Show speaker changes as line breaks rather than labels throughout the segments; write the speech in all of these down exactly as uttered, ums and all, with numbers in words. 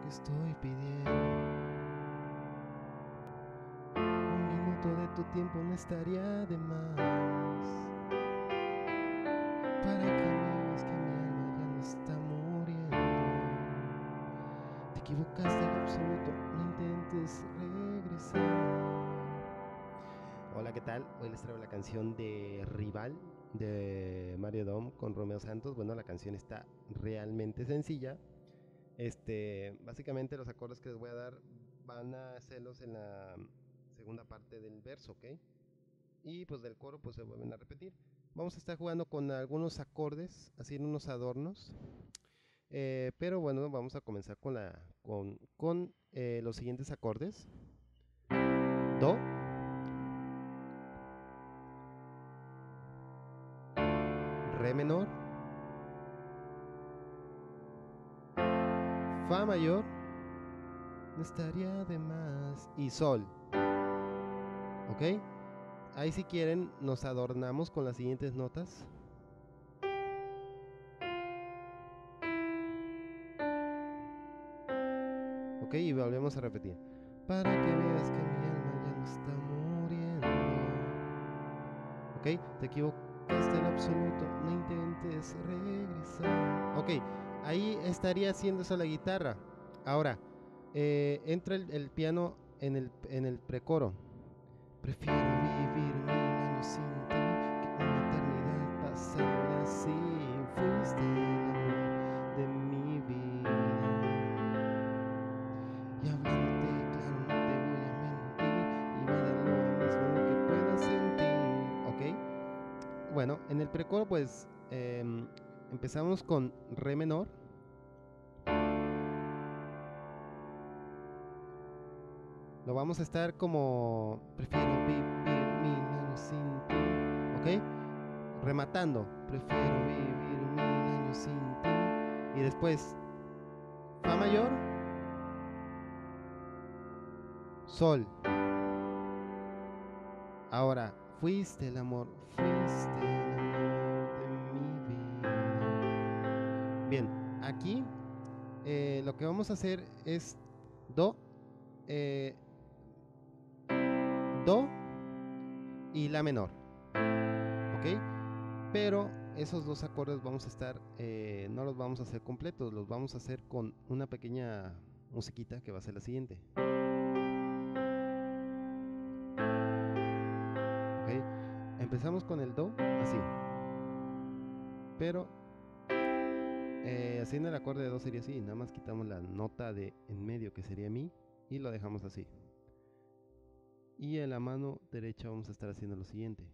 que estoy pidiendo. Un minuto de tu tiempo no estaría de más, para que veas que mi alma ya no está muriendo. Te equivocaste en absoluto, no intentes regresar. Hola, ¿qué tal? Hoy les traigo la canción de Rival de Mario Dom con Romeo Santos. Bueno, la canción está realmente sencilla. Este, básicamente los acordes que les voy a dar van a hacerlos en la segunda parte del verso, ¿ok? Y pues del coro pues se vuelven a repetir. Vamos a estar jugando con algunos acordes, haciendo unos adornos. Eh, pero bueno, vamos a comenzar con, la, con, con eh, los siguientes acordes. Do, Re menor, Fa mayor, no estaría de más, y Sol. ¿Ok? Ahí si quieren nos adornamos con las siguientes notas. Ok, y volvemos a repetir. Para que veas que mi alma ya no está muriendo. Ok, te equivocaste en absoluto, no intentes regresar. Ok, ahí estaría haciendo eso la guitarra. Ahora, eh, entra el, el piano en el, en el precoro. Prefiero vivir mil años sin ti que una eternidad pasarla así. Fuiste el amor de mi vida. Y hablándote claro no te voy a mentir, y me da lo mismo lo que puedas sentir. ¿Ok? Bueno, en el precoro pues eh, empezamos con Re menor. Lo vamos a estar como prefiero vivir mil años sin ti. ¿Ok? Rematando, prefiero vivir mil años sin ti. Y después Fa mayor, Sol. Ahora, fuiste el amor, fuiste el amor de mi vida. Bien, aquí eh, lo que vamos a hacer es Do, eh, Do y La menor. ¿Ok? Pero esos dos acordes vamos a estar, eh, no los vamos a hacer completos, los vamos a hacer con una pequeña musiquita que va a ser la siguiente. ¿Ok? Empezamos con el Do, así. Pero eh, haciendo el acorde de Do sería así, nada más quitamos la nota de en medio que sería Mi y lo dejamos así. Y en la mano derecha vamos a estar haciendo lo siguiente.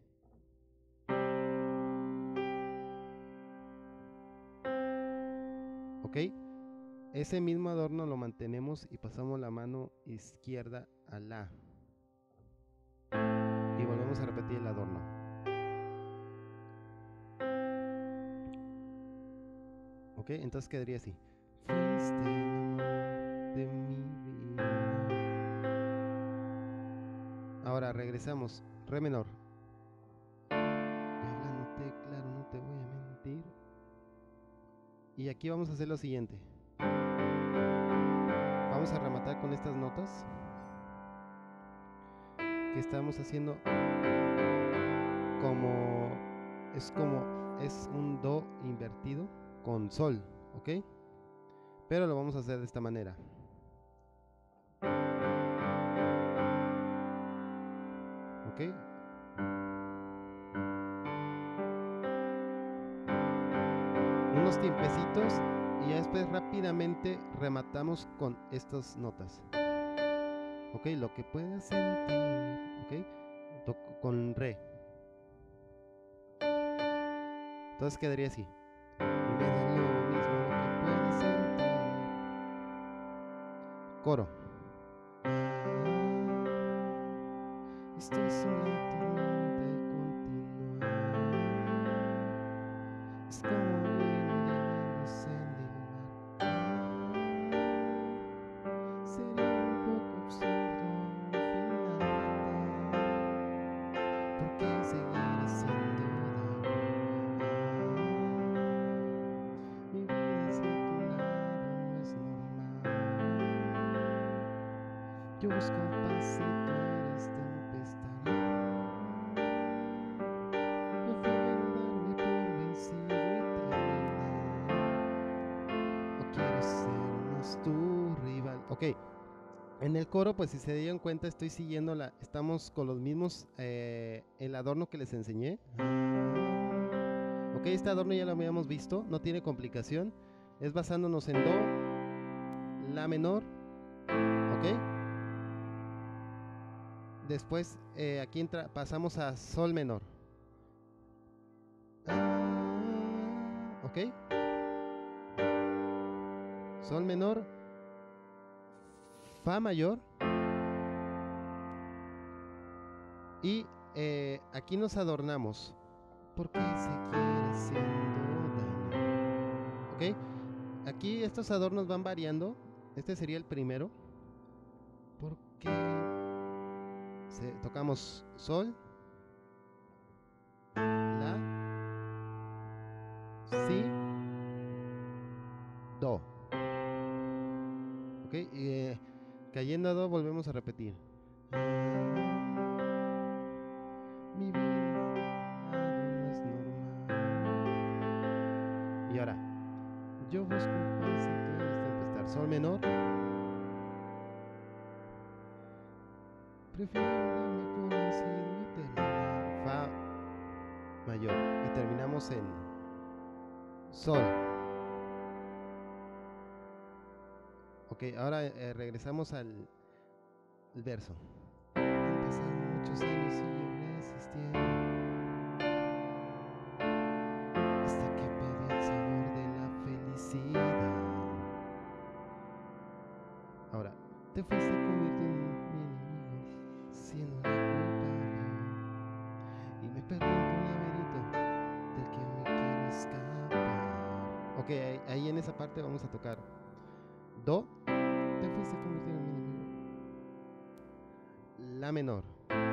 ¿Ok? Ese mismo adorno lo mantenemos y pasamos la mano izquierda a La. Y volvemos a repetir el adorno. ¿Ok? Entonces quedaría así. Fuiste el amor de mi vida. Ahora regresamos. Re menor. Y hablándote claro, no te voy a mentir. Y aquí vamos a hacer lo siguiente. Vamos a rematar con estas notas que estamos haciendo como es como es un Do invertido con Sol, ¿ok? Pero lo vamos a hacer de esta manera. ¿Ok? Unos tiempecitos y ya después rápidamente rematamos con estas notas. ¿Ok? Lo que puedas sentir, ¿ok? Toco con Re. Entonces quedaría así. Y me da lo mismo lo que puedas sentir. Coro. Estoy sola y tormenta y continua. Es como ir hundiéndose en el mar. Sería un poco absurdo un final fatal. ¿Por qué seguir haciendo daño? Mi vida sin tu lado no es normal. Yo busco paz y tú eres tempestad. Prefiero darme por vencido y terminar. O quiero ser más tu rival. Ok. En el coro, pues si se dieron cuenta, estoy siguiendo la... Estamos con los mismos... Eh, el adorno que les enseñé. Ok, este adorno ya lo habíamos visto. No tiene complicación. Es basándonos en Do, La menor. Ok. Después eh, aquí entra, pasamos a Sol menor. Ok. Sol menor. Fa mayor. Y eh, aquí nos adornamos. Porque se quiere haciendo daño. Ok. Aquí estos adornos van variando. Este sería el primero. Porque se, tocamos Sol, La, Si, Do. Ok. Y, eh, cayendo a Do volvemos a repetir. Mi vida no es normal. Y ahora, yo busco paz y tú eres tempestad. Sol menor. Prefiero darme por vencido y terminar. Fa mayor. Y terminamos en Sol. Ok, ahora eh, regresamos al, al verso. Han pasado muchos años y yo resistiendo. Hasta que pedí el sabor de la felicidad. Ahora, te fuiste convirtiendo en mi enemigo, siendo la culpable. Y me perdí en tu laberinto del que me quiero escapar. Ok, ahí, ahí en esa parte vamos a tocar Do. Te fuiste convirtiendo en mi enemigo. La menor.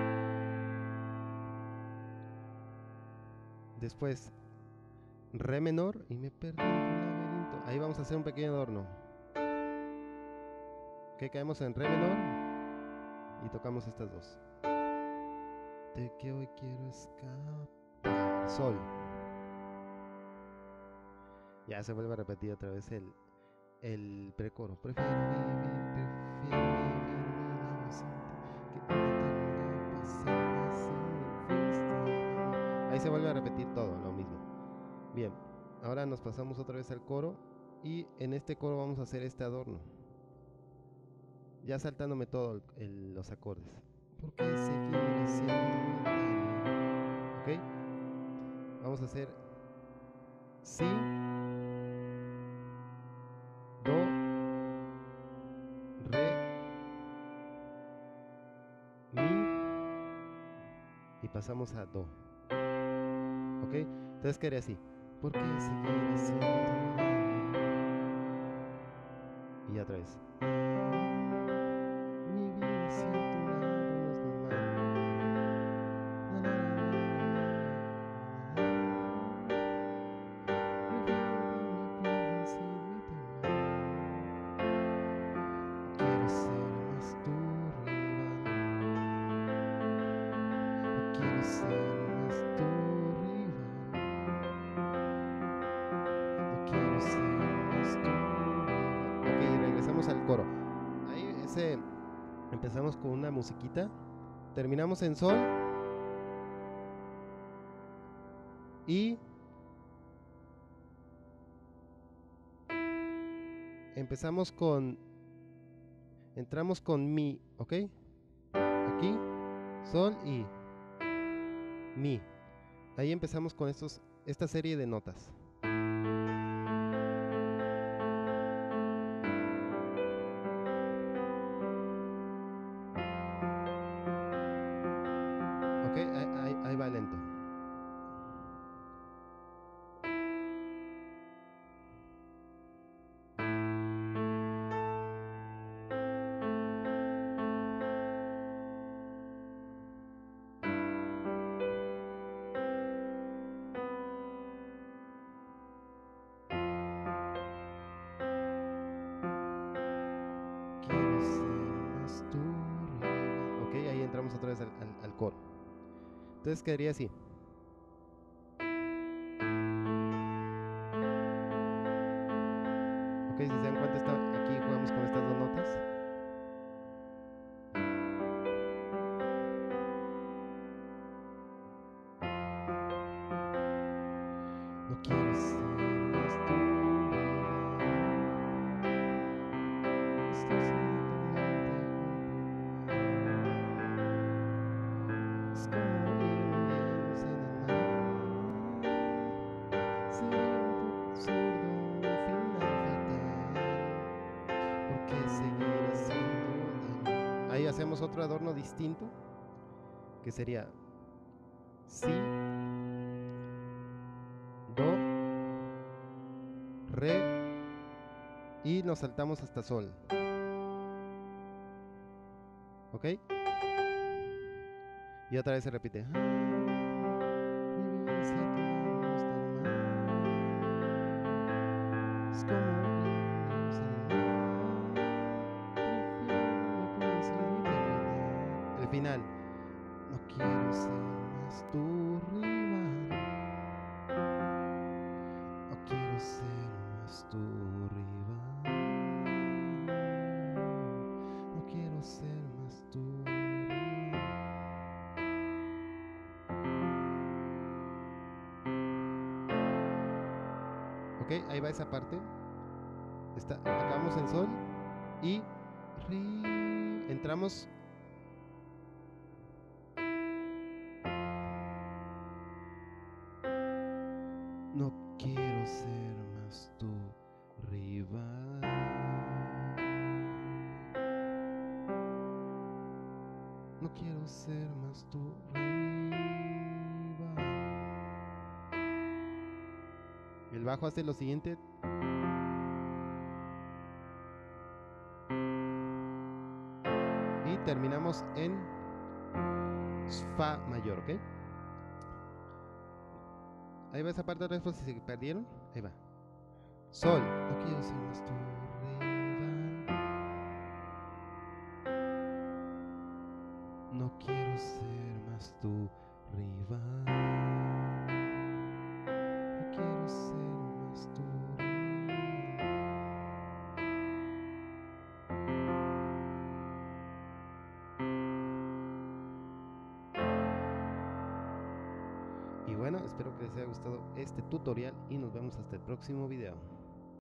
Después Re menor y me perdí en tu laberinto. Ahí vamos a hacer un pequeño adorno. Ok, caemos en Re menor y tocamos estas dos. De que hoy quiero escapar. Sol. Ya se vuelve a repetir otra vez el, el precoro. Prefiero vivir, prefiero vivir mi vida sin ti, que una eternidad pasada sin mi fuiste. Ahí se vuelve a repetir todo, lo mismo. Bien, ahora nos pasamos otra vez al coro y en este coro vamos a hacer este adorno. Ya saltándome todos los acordes. Porque seguir haciendo daño. Ok. Vamos a hacer Si, Do, Re, Mi y pasamos a Do. Ok. Entonces quedaría así. Porque seguir haciendo daño. Y otra vez. Mi vida sin tu lado no es normal. Na, na, na, na, na, na. Prefiero darme por vencido y terminar. Quiero ser más tu rival. Quiero ser más tu rival. No quiero ser más tu rival. Ok, regresamos al coro. Ahí ese empezamos con una musiquita. Terminamos en Sol. Y empezamos con... Entramos con Mi, ¿ok? Aquí, Sol y Mi. Ahí empezamos con estos, esta serie de notas. Ok, ahí, ahí, ahí va lento. Entonces quedaría así. Ok, si se dan cuenta, está, aquí jugamos con estas dos notas. No quiero ser más tu rival. Estás en la tormenta junto al mar. Es como ir hundiéndose en el mar. Sería un poco absurdo, un final fatal. ¿Por qué seguir haciendo daño? Ahí hacemos otro adorno distinto, que sería si, do, re, y nos saltamos hasta sol. ¿Ok? Y otra vez se repite. Mi vida se ha tornado normal. Es como un el final. No quiero ser más tu rival. No quiero ser más tu rival. No quiero ser más tu rival. Ok, ahí va esa parte. Está, acabamos en sol y ri, entramos. No quiero ser más tu rival. No quiero ser más tu rival. El bajo hace lo siguiente. Y terminamos en fa mayor, ¿ok? Ahí va esa parte de respuesta, si se perdieron, ahí va. Sol, no quiero ser más tu rival. No quiero ser más tu rival. No quiero ser más tu rival. Y bueno, espero que les haya gustado este tutorial y nos vemos hasta el próximo video.